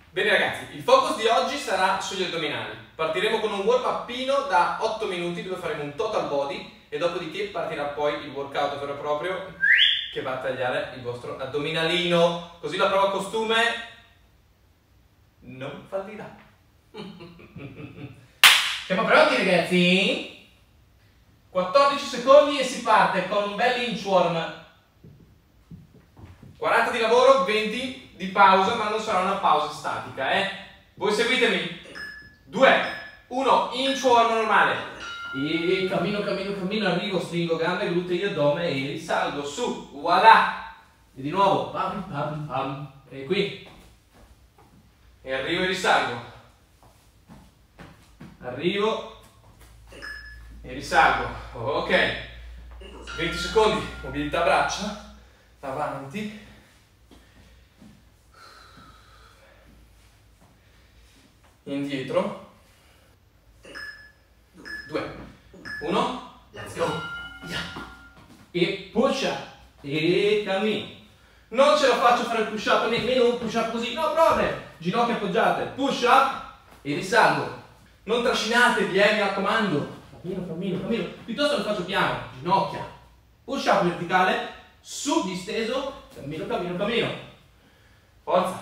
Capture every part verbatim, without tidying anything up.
Bene ragazzi, il focus di oggi sarà sugli addominali. Partiremo con un warm upino da otto minuti dove faremo un total body e dopodiché partirà poi il workout vero e proprio che va a tagliare il vostro addominalino. Così la prova costume non fallirà. Siamo pronti ragazzi? quattordici secondi e si parte con un bel inchworm. quaranta di lavoro, venti di pausa, ma non sarà una pausa statica, eh? Voi seguitemi. due, uno, inchworm normale. E cammino, cammino, cammino, arrivo, stringo gambe, glutei, addome e risalgo su. Voilà! E di nuovo, pam, pam, pam. E qui. E arrivo e risalgo. Arrivo e risalgo. Ok. venti secondi, mobilità braccia, avanti. Indietro. due, uno, let's go. Yeah. E push up. E cammino. Non ce la faccio fare il push up, nemmeno un push up così, no problem. Ginocchia appoggiate, push up e risalgo. Non trascinatevi, eh, mi raccomando. Cammino, cammino, cammino. Piuttosto lo faccio piano, ginocchia. Push up verticale, su disteso, cammino, cammino, cammino. Forza.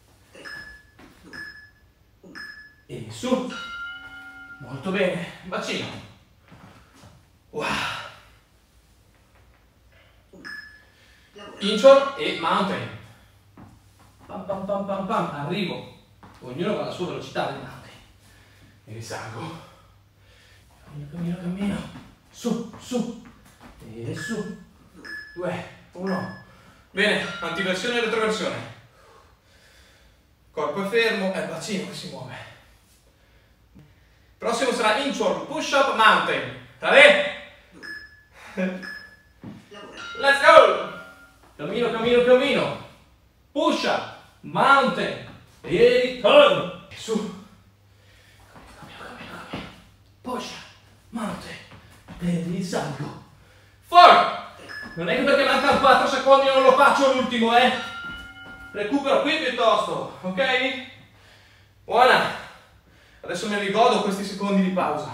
E su. Molto bene. Bacino. Wow. Inchworm e mountain. Pam pam pam pam pam. Arrivo. Ognuno va alla sua velocità del mountain. E risalgo. Cammino, cammino, cammino. Su, su. E su. due, uno. Bene, antiversione e retroversione. Corpo è fermo, è il bacino che si muove. Prossimo sarà inchworm, push up, mountain. Tre. Let's go! Cammino, cammino, cammino. Push up, mountain. E ritorno. Su. Cammino, cammino, cammino. Push up, mountain. E risalgo. Fuori! Non è che perché mancano quattro secondi non lo faccio l'ultimo, eh? Recupero qui piuttosto, ok? Buona! Adesso mi rigodo questi secondi di pausa.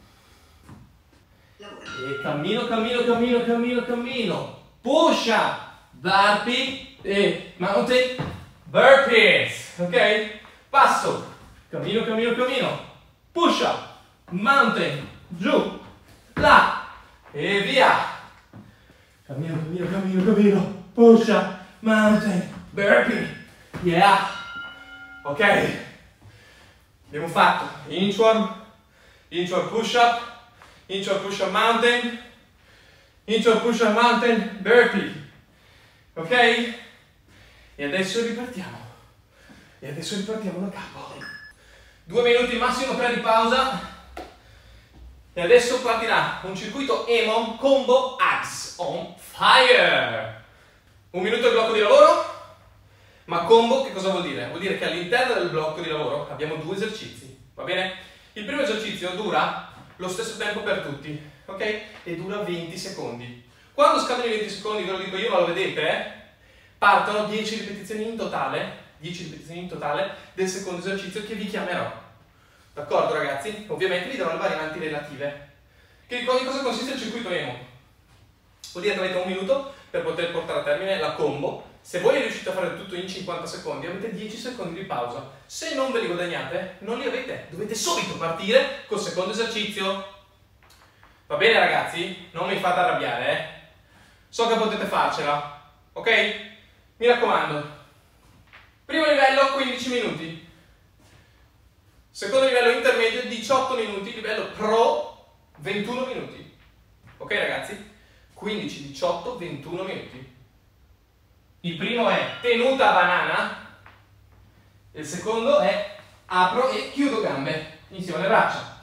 E cammino, cammino, cammino, cammino, cammino. Push up, burpee e mountain burpees. Ok? Passo. Cammino, cammino, cammino. Push up, mountain, giù, là e via. Cammino, cammino, cammino, cammino. Push up, mountain, burpee. Yeah. Ok. Abbiamo fatto inchworm, inchworm push up, inchworm push up mountain, inchworm push up mountain, burpee. Ok? E adesso ripartiamo. E adesso ripartiamo da capo. Due minuti massimo, tre di pausa. E adesso partirà un circuito E M O M combo Abs on fire. Un minuto di blocco di lavoro. Ma combo che cosa vuol dire? Vuol dire che all'interno del blocco di lavoro abbiamo due esercizi, va bene? Il primo esercizio dura lo stesso tempo per tutti, ok? E dura venti secondi. Quando scadono i venti secondi, ve lo dico io, ma lo vedete, eh? Partono dieci ripetizioni in totale, dieci ripetizioni in totale del secondo esercizio che vi chiamerò. D'accordo ragazzi? Ovviamente vi darò le varianti relative. Che di cosa consiste il circuito E M O M? Vuol dire che avete un minuto per poter portare a termine la combo. Se voi riuscite a fare tutto in cinquanta secondi, avete dieci secondi di pausa. Se non ve li guadagnate, non li avete. Dovete subito partire col secondo esercizio. Va bene ragazzi? Non mi fate arrabbiare, eh? So che potete farcela, ok? Mi raccomando. Primo livello, quindici minuti. Secondo livello intermedio, diciotto minuti. Livello pro, ventuno minuti. Ok ragazzi? quindici, diciotto, ventuno minuti. Il primo è tenuta banana, il secondo è apro e chiudo gambe insieme alle braccia.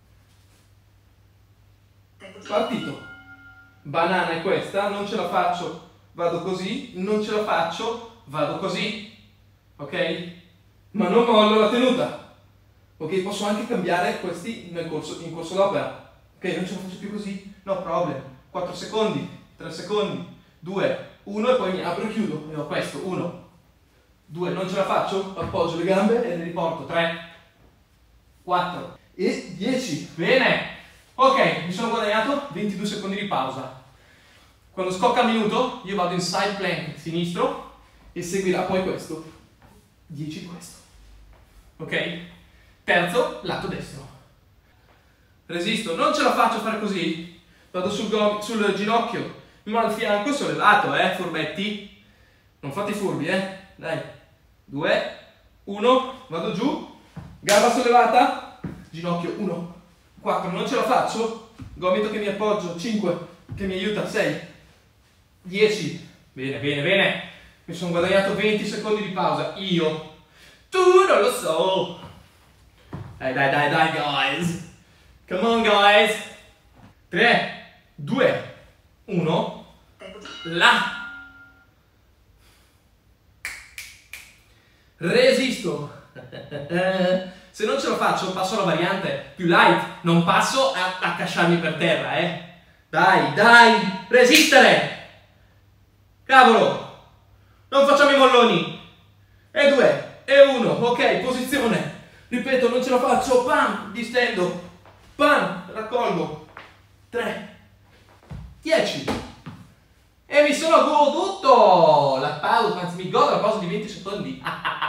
Partito. Banana è questa, non ce la faccio, vado così, non ce la faccio, vado così. Ok? Ma non mollo la tenuta. Ok, posso anche cambiare questi nel corso, in corso d'opera. Ok, non ce la faccio più così, no problem. quattro secondi, tre secondi, due, uno e poi mi apro e chiudo. E ho questo, uno, due, non ce la faccio, appoggio le gambe e le riporto, tre, quattro e dieci, bene, ok, mi sono guadagnato ventidue secondi di pausa. Quando scocca il minuto io vado in side plank sinistro e seguirà poi questo, dieci questo, ok? Terzo, lato destro, resisto, non ce la faccio a fare così, vado sul, gom- sul ginocchio, mano al fianco, sollevato, eh, furbetti, non fate i furbi, eh, dai, due, uno, vado giù, gamba sollevata, ginocchio, uno, quattro, non ce la faccio, gomito che mi appoggio, cinque, che mi aiuta, sei, dieci, bene, bene, bene, mi sono guadagnato venti secondi di pausa, io, tu non lo so, dai, dai, dai, dai, guys, come on, guys, tre, due, uno, là, resisto, se non ce la faccio passo alla variante più light, non passo a, a casciarmi per terra, eh, dai, dai, resistere, cavolo, non facciamo i molloni, e due, e uno, ok, posizione, ripeto, non ce la faccio, pam, distendo, pam, raccolgo, tre, dieci, e mi sono goduto la pausa, anzi mi godo la pausa di venti secondi,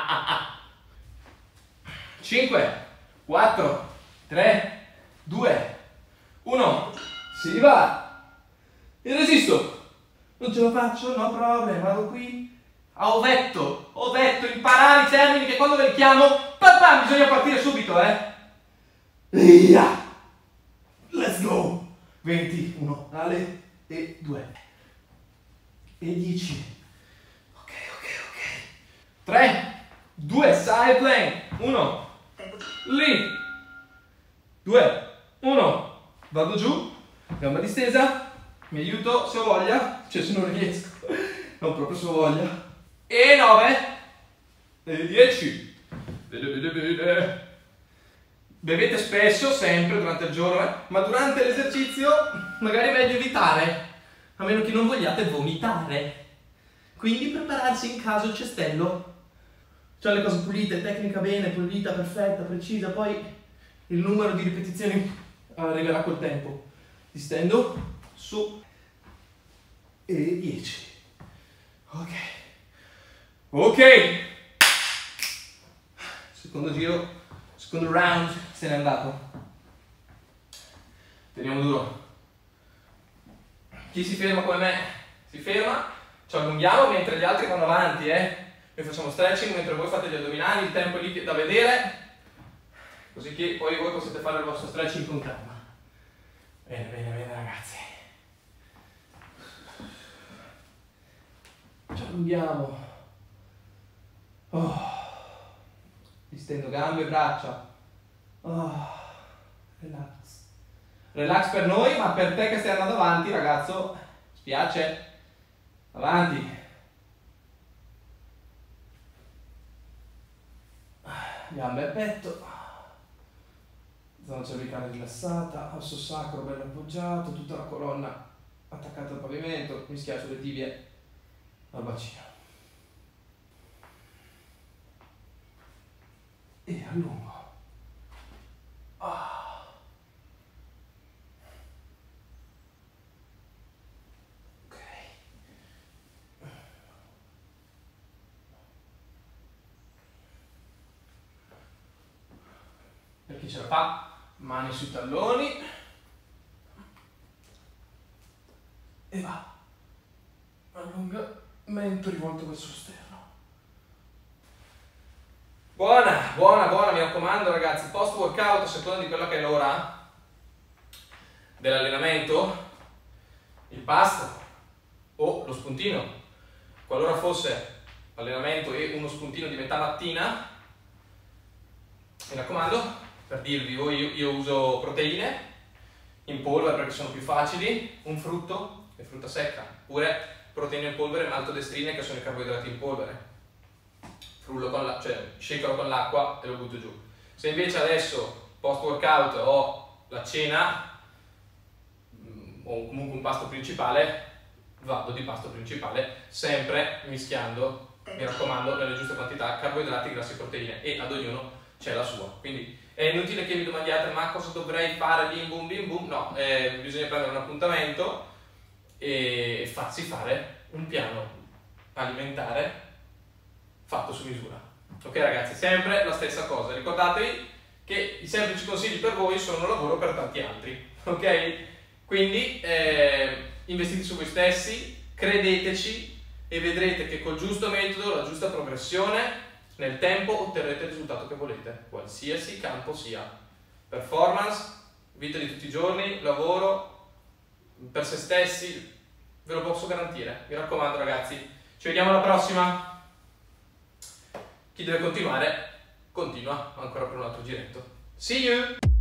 cinque, quattro, tre, due, uno, si va, e resisto, non ce la faccio, no problem, vado qui, a ovetto, ovetto, imparare i termini che quando ve li chiamo, papà, bisogna partire subito, eh, yeah. Let's go, venti, uno, Ale, e due, e dieci, ok, ok, ok, tre, due, side plank, uno, lì, due, uno, vado giù, gamba distesa, mi aiuto se ho voglia, cioè se non riesco, non proprio se ho voglia, e nove, e dieci, bene, bene, bene. Bevete spesso, sempre, durante il giorno, eh? Ma durante l'esercizio magari è meglio evitare, a meno che non vogliate vomitare. Quindi prepararsi in caso il cestello. Cioè le cose pulite, tecnica bene, pulita, perfetta, precisa, poi il numero di ripetizioni arriverà col tempo. Distendo, su, e dieci. Ok. Ok. Secondo giro. Secondo round se n'è andato. Teniamo duro. Chi si ferma come me si ferma, ci allunghiamo mentre gli altri vanno avanti, eh. Noi facciamo stretching mentre voi fate gli addominali, il tempo è lì da vedere, così che poi voi potete fare il vostro stretching con calma. Bene, bene, bene ragazzi. Ci allunghiamo. Oh. Distendo gambe e braccia. Oh, relax. Relax per noi, ma per te che stai andando avanti, ragazzo, spiace. Avanti. Gambe e petto. Zona cervicale rilassata, osso sacro bello appoggiato, tutta la colonna attaccata al pavimento, mi schiaccio le tibie al bacino. E allungo. Ah. Ok. Per chi ce la fa, mani sui talloni e va. Allungamento rivolto verso lo sterno. Buona, buona, buona, mi raccomando ragazzi, post workout, a seconda di quella che è l'ora dell'allenamento, il pasto o lo spuntino, qualora fosse allenamento e uno spuntino di metà mattina, mi raccomando, per dirvi, io, io uso proteine in polvere perché sono più facili, un frutto e frutta secca, oppure proteine in polvere e maltodestrine che sono i carboidrati in polvere. Frullo con la, cioè shakero con l'acqua e lo butto giù. Se invece adesso post workout ho la cena o comunque un pasto principale, vado di pasto principale sempre mischiando mi raccomando, nelle giuste quantità, carboidrati, grassi e proteine, e ad ognuno c'è la sua. Quindi è inutile che vi domandiate ma cosa dovrei fare, bim bum bim bum. No, eh, bisogna prendere un appuntamento e farsi fare un piano alimentare fatto su misura. Ok ragazzi, sempre la stessa cosa, ricordatevi che i semplici consigli per voi sono un lavoro per tanti altri, ok? Quindi eh, investite su voi stessi, credeteci e vedrete che col giusto metodo, la giusta progressione, nel tempo otterrete il risultato che volete, qualsiasi campo sia. Performance, vita di tutti i giorni, lavoro, per se stessi, ve lo posso garantire. Mi raccomando ragazzi, ci vediamo alla prossima. Chi deve continuare, continua ancora per un altro giretto. See you!